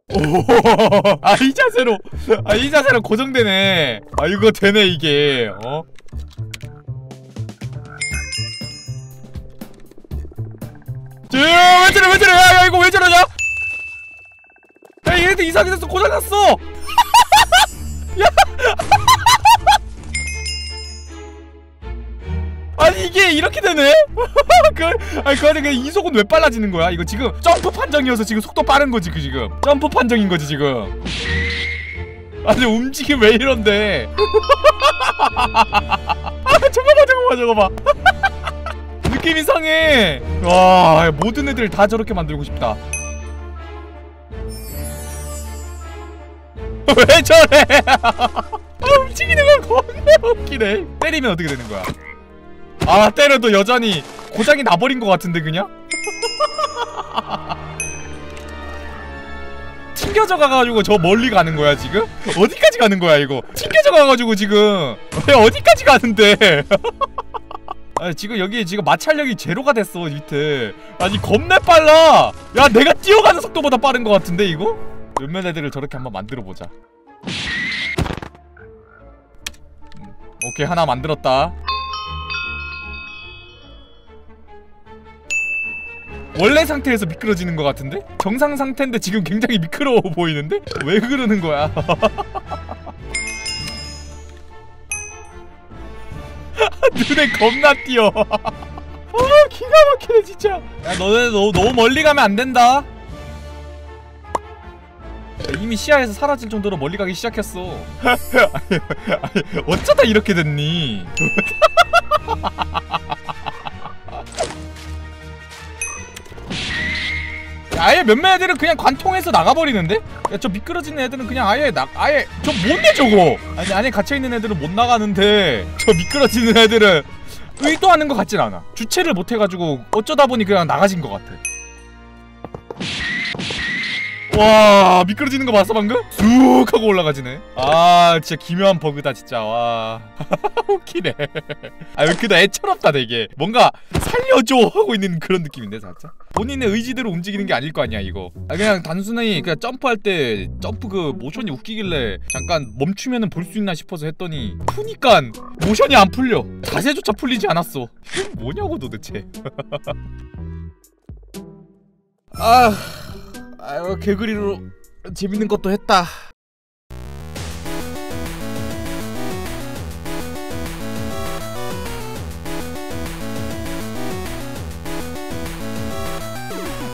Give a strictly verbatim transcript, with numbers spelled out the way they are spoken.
아, 이 자세로 아, 이 자세로 고정되네. 아, 이거 되네 이게. 어? 왜 저래 왜 저래. 야, 야 이거 왜 저러냐. 야 얘네들 이상하게 됐어. 고장났어. 야 아니 이게 이렇게 되네? 그, 아니 그 안에 이 속은 왜 빨라지는 거야? 이거 지금 점프 판정이어서 지금 속도 빠른 거지 그 지금 점프 판정인 거지 지금. 아니 움직임 왜 이런데? 아 저거 봐 저거 봐 저거 봐. 느낌 이상해. 와 모든 애들 다 저렇게 만들고 싶다. 왜 저래? 아 움직이는 거 겁나 웃기네. 때리면 어떻게 되는 거야? 아 때려도 여전히 고장이 나버린 것 같은데 그냥? 튕겨져 가가지고 저 멀리 가는 거야 지금? 어디까지 가는 거야 이거? 튕겨져 가가지고 지금 왜 어디까지 가는데? 아니 지금 여기 지금 마찰력이 제로가 됐어 밑에. 아니 겁내 빨라. 야 내가 뛰어가는 속도보다 빠른 것 같은데 이거? 몇몇 애들을 저렇게 한번 만들어보자. 음, 오케이 하나 만들었다. 원래 상태에서 미끄러지는 것 같은데? 정상 상태인데 지금 굉장히 미끄러워 보이는데? 왜 그러는 거야? 눈에 겁나 띄어. 아 기가 막히네 진짜. 야 너네 너, 너무 멀리 가면 안 된다. 이미 시야에서 사라질 정도로 멀리 가기 시작했어. 아니, 아니, 어쩌다 이렇게 됐니? 아예 몇몇 애들은 그냥 관통해서 나가버리는데? 야 저 미끄러지는 애들은 그냥 아예 나 아예 저 뭔데 저거? 아니 안에 갇혀있는 애들은 못 나가는데 저 미끄러지는 애들은 의도하는 것 같진 않아. 주체를 못해가지고 어쩌다 보니 그냥 나가진 것 같아. 와 미끄러지는 거 봤어 방금? 쑥 하고 올라가지네. 아 진짜 기묘한 버그다 진짜. 와 웃기네. 아 왜 그다 애처롭다 되게. 뭔가 살려줘 하고 있는 그런 느낌인데 살짝. 본인의 의지대로 움직이는 게 아닐 거 아니야 이거. 아 그냥 단순히 그냥 점프할 때 점프 그 모션이 웃기길래 잠깐 멈추면은 볼 수 있나 싶어서 했더니 푸니깐 모션이 안 풀려. 자세조차 풀리지 않았어. 이게 뭐냐고 도대체. 아 아유 개구리로 재밌는 것도 했다.